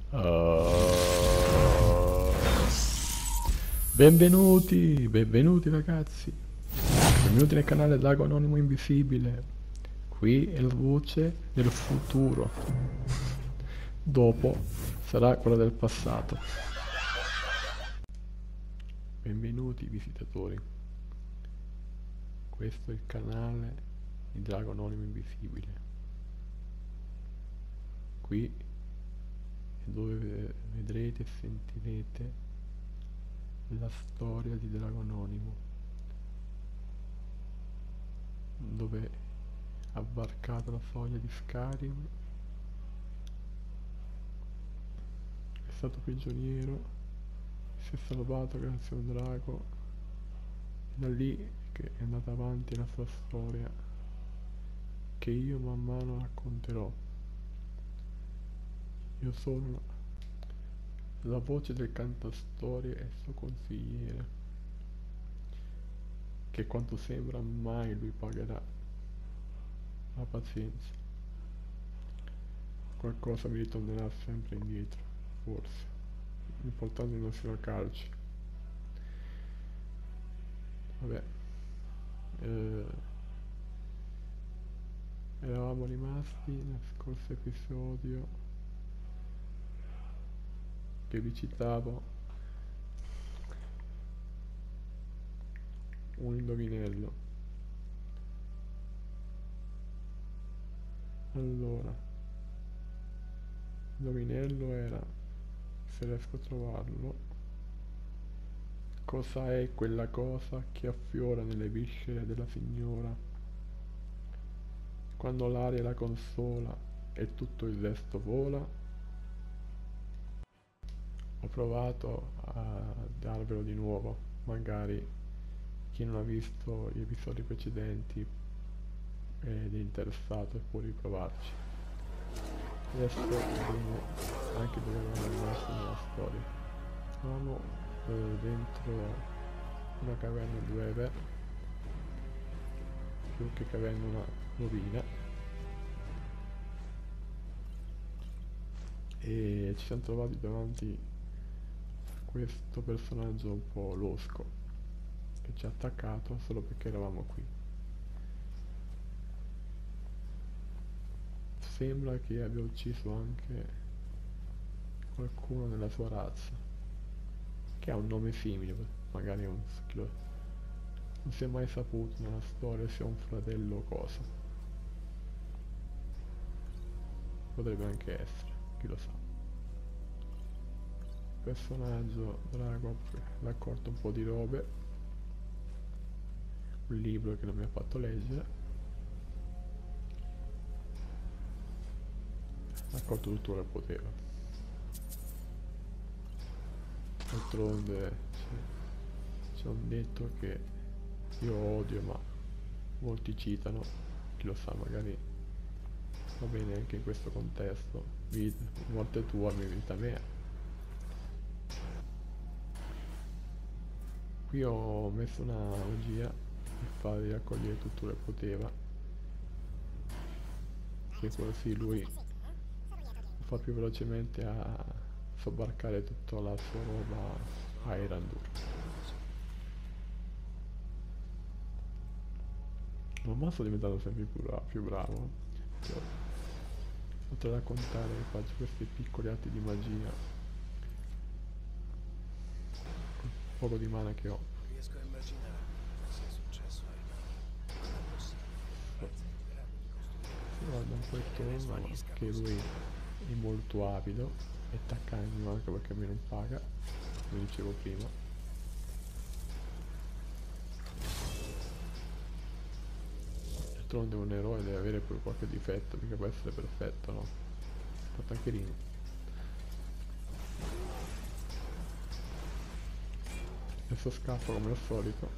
Uh, benvenuti ragazzi, benvenuti nel canale Drago Anonimo Invisibile. Qui è la voce del futuro, dopo sarà quella del passato. Benvenuti visitatori, questo è il canale di Drago Anonimo Invisibile. Qui è dove vedrete e sentirete la storia di Drago Anonimo, dove ha varcato la soglia di Skyrim, è stato prigioniero, si è salvato grazie a un drago, e da lì che è andata avanti la sua storia, che io man mano racconterò. Io sono la voce del cantastorie e il suo consigliere, che quanto sembra mai lui pagherà la pazienza. Qualcosa mi ritornerà sempre indietro, forse. L'importante non sia la calci. Vabbè. Eravamo rimasti nel scorso episodio che vi citavo un indovinello. Allora, l'indovinello era, se riesco a trovarlo, cosa è quella cosa che affiora nelle viscere della signora quando l'aria la consola e tutto il resto vola? Ho provato a darvelo di nuovo, magari chi non ha visto gli episodi precedenti ed è interessato può riprovarci. Adesso vedremo anche dove eravamo rimasti nella storia. Eravamo dentro una caverna di Weber, più che caverna una rovina, e ci siamo trovati davanti questo personaggio un po' losco che ci ha attaccato solo perché eravamo qui. Sembra che abbia ucciso anche qualcuno nella sua razza, che ha un nome simile, magari è un schilo. Non si è mai saputo nella storia se è un fratello o cosa. Potrebbe anche essere, chi lo sa. Il personaggio Drago ha raccolto un po' di robe, un libro che non mi ha fatto leggere, ha raccolto tutto quello che poteva. D'altronde c'è un detto che io odio, ma molti citano, chi lo sa, magari va bene anche in questo contesto: morte tua, mia vita mia. Qui ho messo una magia per fargli raccogliere tutto quello che poteva, che così lui lo fa più velocemente a sobbarcare tutta la sua roba a Erandur. Man mano sto diventando sempre più bravo. Potrei raccontare, faccio questi piccoli atti di magia con poco di mana che ho. Non riesco a immaginare cosa sia successo ai miei. Non è possibile. Si guarda un po' intorno che lui è molto avido e taccagno, anche perché a me non paga, come dicevo prima. D'altronde un eroe deve avere pure qualche difetto, mica può essere perfetto, no? Fatto anche Rino. Adesso scappo come al solito.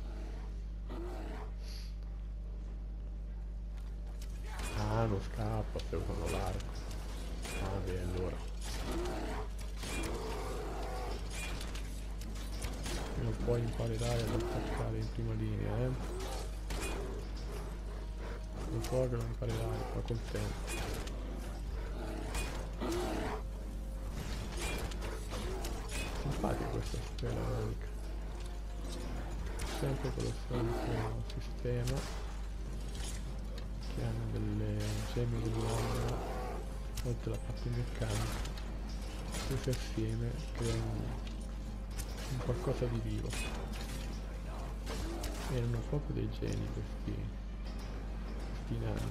Ah, non scappa, stai usando l'arco. Ah, beh, allora. Prima o poi imparerai ad attaccare in prima linea, eh? Non so che lo imparerai, ma col tempo. simpatica questa stella manica, sempre con lo solito sistema che hanno delle gemme dell'ombra oltre alla parte meccanica, tutte assieme creano un qualcosa di vivo. Erano proprio dei geni questi nani,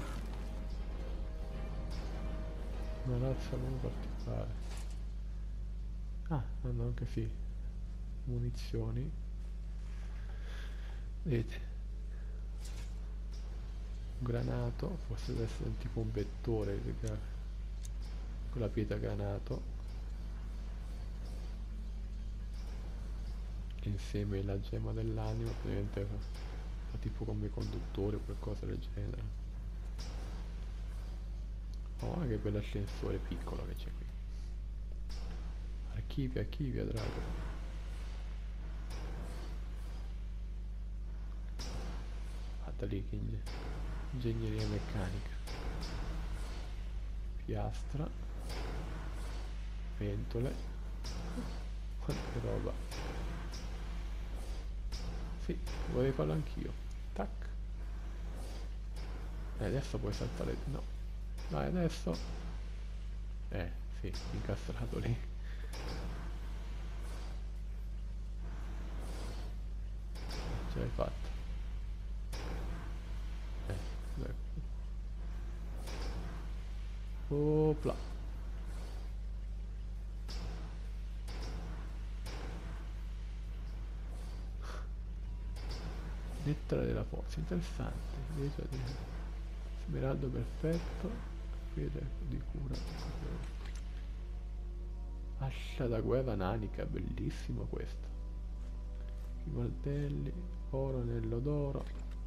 una razza proprio particolare. Ah, hanno anche sì, munizioni, vedete, un granato, forse deve essere tipo un vettore con la pietra granato, che insieme alla gemma dell'anima praticamente fa tipo come conduttore o qualcosa del genere. Oh, che bell'ascensore piccolo che c'è qui. Archivia, drago. Guarda lì che ingegneria meccanica. Piastra. Pentole. Quanta roba. Sì, vorrei farlo anch'io. Tac. E adesso puoi saltare. No. Dai, adesso. Sì, incastrato lì. Ce l'hai fatta. Ecco. Opla. Lettera della forza, interessante. Smeraldo perfetto, pietra di cura. Ascia da guerra nanica, bellissimo questo. I martelli, oro nell'odoro.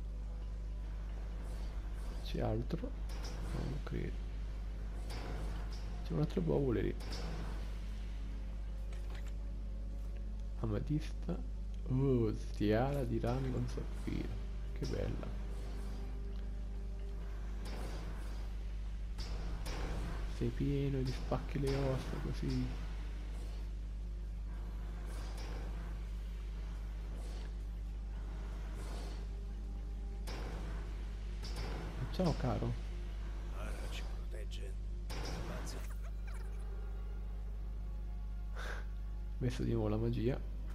C'è altro? No, non credo. C'è un altro baule lì. Amatista. Oh, stiara di rami con saffiro. Che bella. Sei pieno e ti spacchi le ossa così. Ciao caro. Ara ci protegge. Spazio. Messo di nuovo la magia.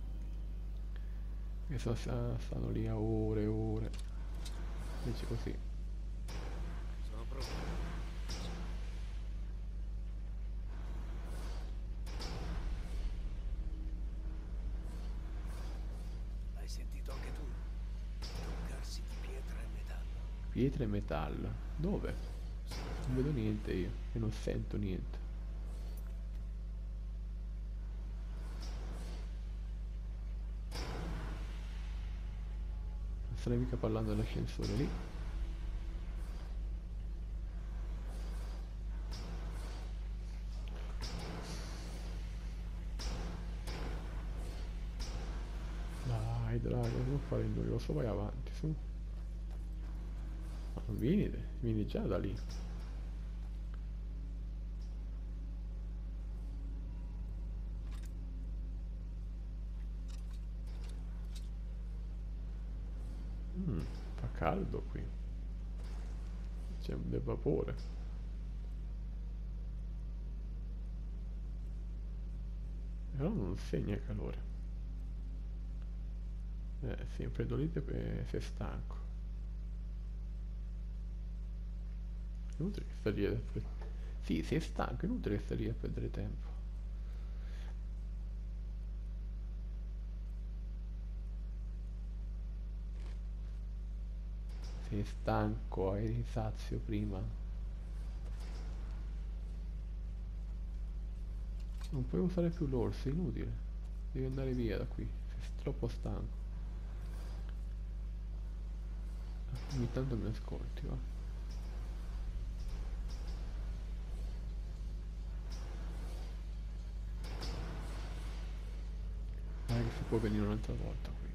Che stanno lì a ore e ore. Invece così. Sono pronto. Hai sentito anche tu? Toccarsi di pietra e metallo. Pietra e metallo. Dove? Non vedo niente io. E non sento niente. Non starei mica parlando dell'ascensore lì. Dai, drago, non fare il noioso, vai avanti, su. Ma non vieni già da lì. Fa caldo qui. C'è del vapore. Però non segna calore. Sì, infreddolite e sei stanco. Inutile che stai lì Sì, sei stanco, inutile che stai lì a perdere tempo. Sei stanco, eri sazio prima. Non puoi usare più l'orso, è inutile. Devi andare via da qui, sei troppo stanco. Ogni tanto mi ascolti, va? Dai che si può venire un'altra volta qui.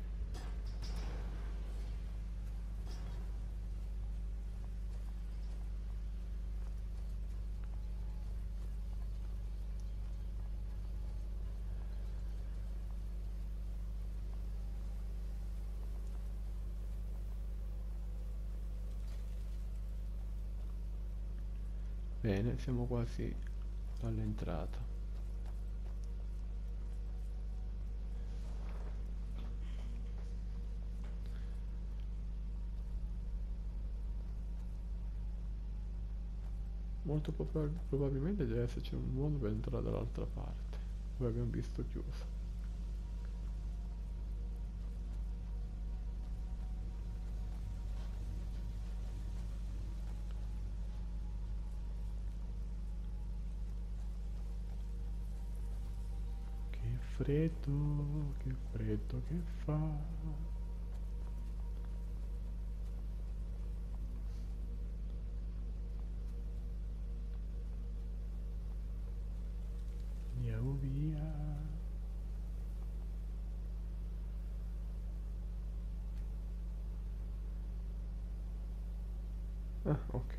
Bene, siamo quasi all'entrata. Molto probabilmente deve esserci un modo per entrare dall'altra parte, dove abbiamo visto chiuso. Che freddo che fa. Andiamo via. Ah, ok.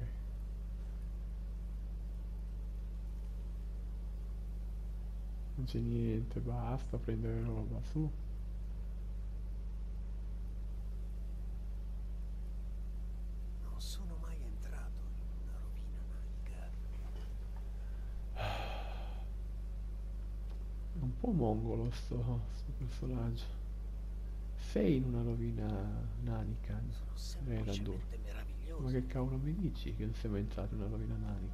Non c'è niente, basta prendere roba, su. Non sono mai entrato in una rovina nanica. È un po' mongolo sto personaggio. Sei in una rovina nanica, Sono Reradur. semplicemente Ma che meravigliosi. cavolo mi dici che non sei mai entrato in una rovina nanica?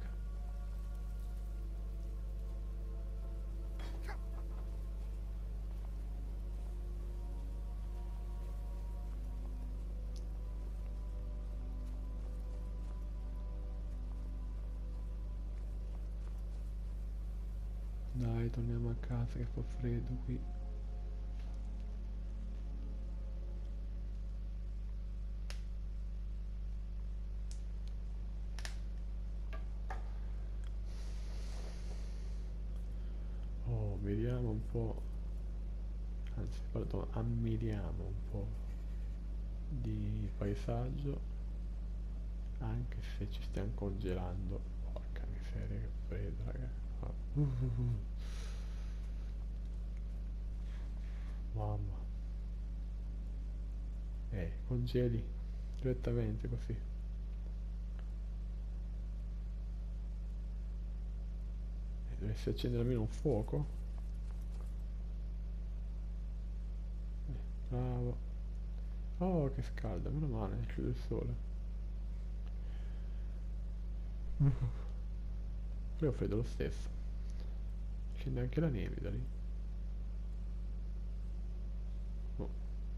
Dai, torniamo a casa che fa freddo qui. Oh, vediamo un po', anzi, pardon, ammiriamo un po' di paesaggio, anche se ci stiamo congelando. Porca miseria, che freddo, raga. Ah, mamma. Congeli direttamente così. Dovresti accendere almeno un fuoco. Bravo. Oh, che scalda, meno male, chiude il sole. Però ho freddo lo stesso. Scende anche la neve da lì. Oh,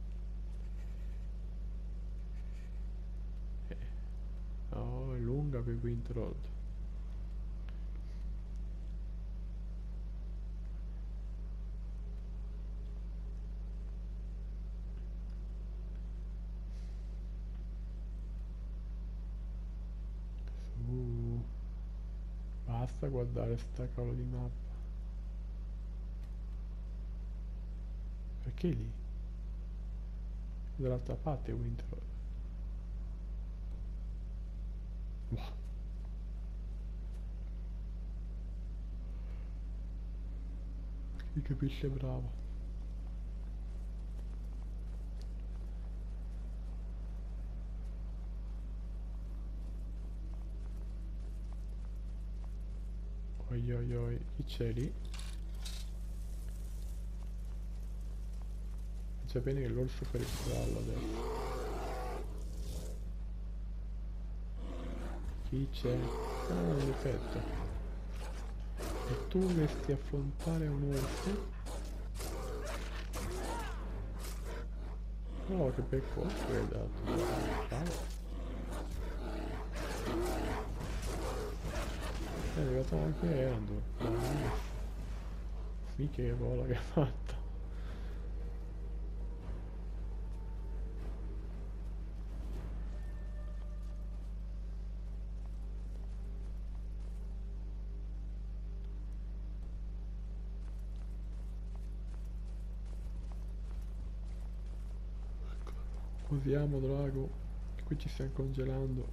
eh. Oh, è lunga per Winter Road. Su. Basta guardare sta cavolo di mappa. Perché lì? Dall'altra parte è Winter Road. Boh. Chi capisce è bravo. Oi oi oi, chi c'è lì? C'è bene che l'orso per il corallo adesso. Chi c'è? Ah, un difetto. E tu dovresti affrontare un orso? Oh, che bel colpo che hai dato. Ciao. È arrivato anche Erando. Mica che vola che ha fatto. Posiamo drago, che qui ci stiamo congelando.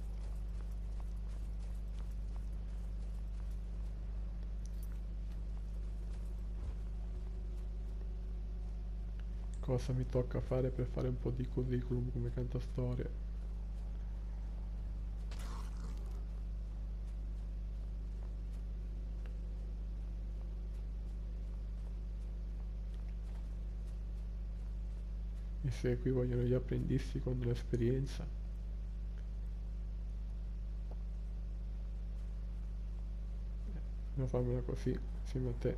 Cosa mi tocca fare per fare un po' di curriculum come cantastorie? E se qui vogliono gli apprendisti con l'esperienza, devo farmela così, insieme a te.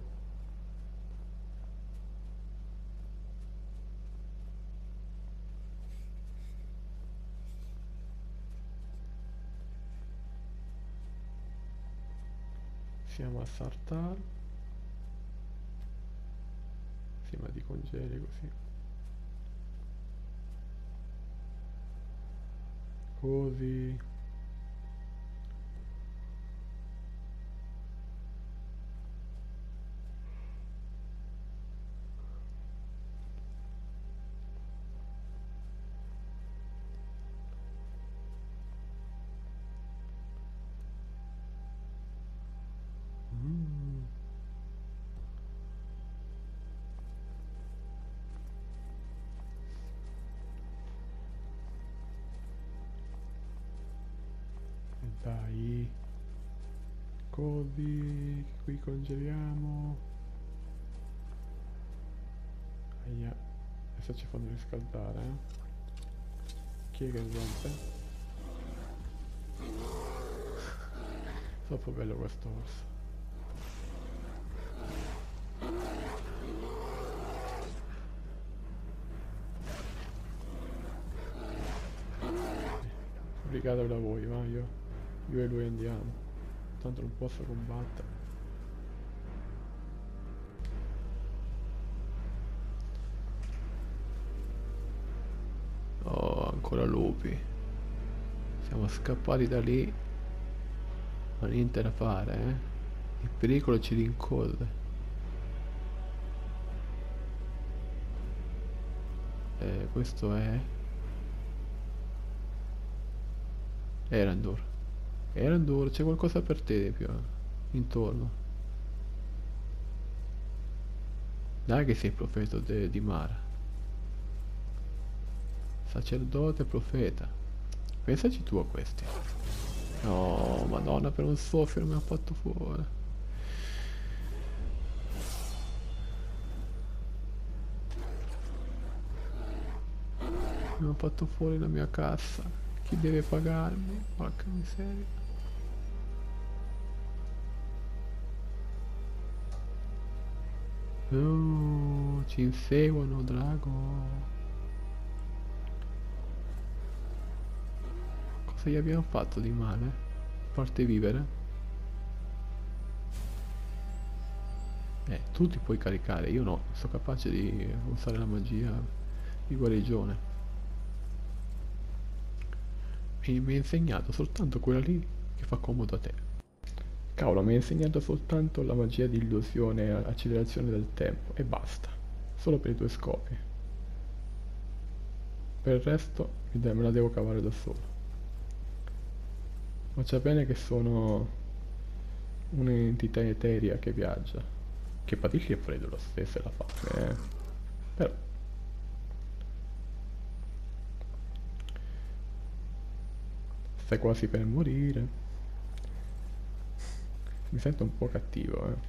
Siamo a Sartar. Sì, ma ti congeli così. Così. Mm. E dai. Così. Qui congeliamo. Aia. Adesso ci fanno riscaldare, eh. Chi è che rompe? Troppo bello questo orso. Brigata da voi, va, io e lui andiamo. Tanto non posso combattere. Oh, ancora lupi. Siamo scappati da lì, ma niente da fare, eh. Il pericolo ci rincorre. Questo è Erandor. Erandor, c'è qualcosa per te più intorno. Dai che sei profeta di Mara. Sacerdote profeta. Pensaci tu a questi. Oh, madonna, per un soffio mi ha fatto fuori. Mi ha fatto fuori la mia cassa. Chi deve pagarmi? Porca miseria. Oh, ci inseguono, drago. Cosa gli abbiamo fatto di male? A parte vivere? Tu ti puoi caricare, io no, sono capace di usare la magia di guarigione. E mi ha insegnato soltanto quella lì che fa comodo a te. Cavolo, mi ha insegnato soltanto la magia di illusione e accelerazione del tempo e basta. Solo per i tuoi scopi. Per il resto me la devo cavare da solo. Ma c'è bene che sono un'entità eterea che viaggia. Che patisci è freddo lo stesso e la fame, eh. Però stai quasi per morire. Mi sento un po' cattivo, eh.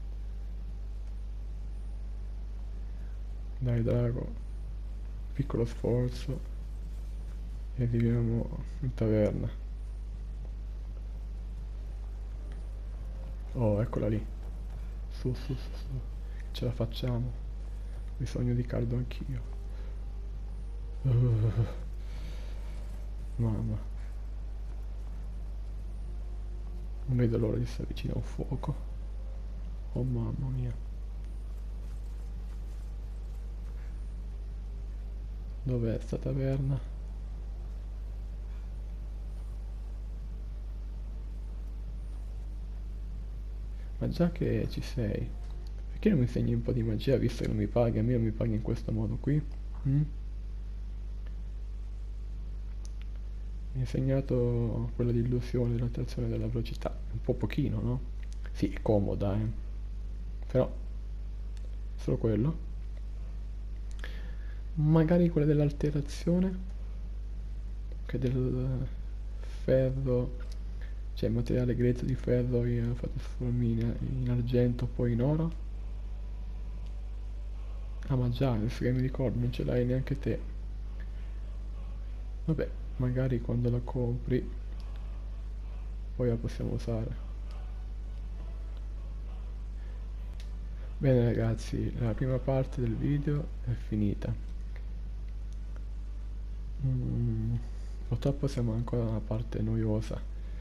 Dai, drago. Piccolo sforzo. E arriviamo in taverna. Oh, eccola lì. Su, su, su, su. Ce la facciamo. Ho bisogno di caldo anch'io. Uh, mamma. Non vedo l'ora di stare vicino a un fuoco. Oh mamma mia. Dov'è sta taverna? Ma già che ci sei, perché non mi insegni un po' di magia visto che non mi paghi? A me non mi paghi in questo modo qui? Mm? Mi hai insegnato quella di illusione, dell'attrazione della velocità. Un po' pochino, no? Sì, è comoda, eh. Però, solo quello. Magari quella dell'alterazione, che del ferro, cioè il materiale grezzo di ferro io ho fatto trasformare in argento, poi in oro. Ah, ma già, adesso che mi ricordo, non ce l'hai neanche te. Vabbè, magari quando la compri poi la possiamo usare. Bene ragazzi, la prima parte del video è finita. Purtroppo siamo ancora a una parte noiosa.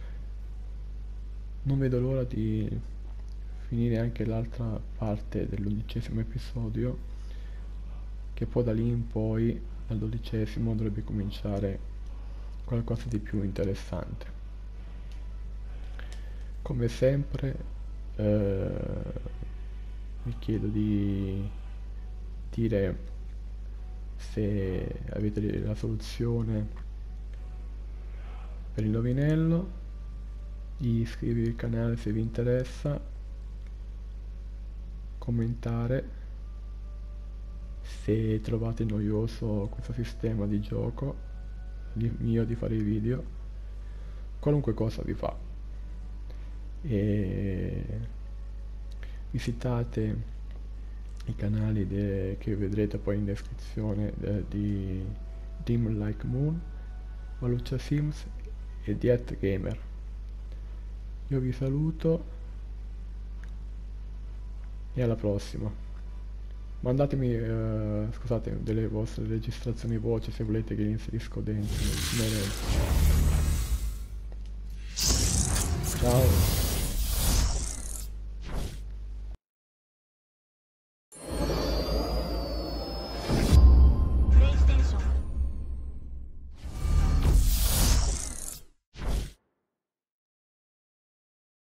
Non vedo l'ora di finire anche l'altra parte dell'11° episodio, che poi da lì in poi, al 12° dovrebbe cominciare qualcosa di più interessante. Come sempre, vi chiedo di dire se avete la soluzione per il indovinello, di iscrivervi al canale se vi interessa, commentare se trovate noioso questo sistema di gioco mio di fare i video, qualunque cosa vi fa. E visitate i canali che vedrete poi in descrizione di Dim Like Moon, Maluccia Sims e Diet Gamer. Io vi saluto e alla prossima. Mandatemi scusate, delle vostre registrazioni voce se volete che li inserisco dentro nel. Ciao.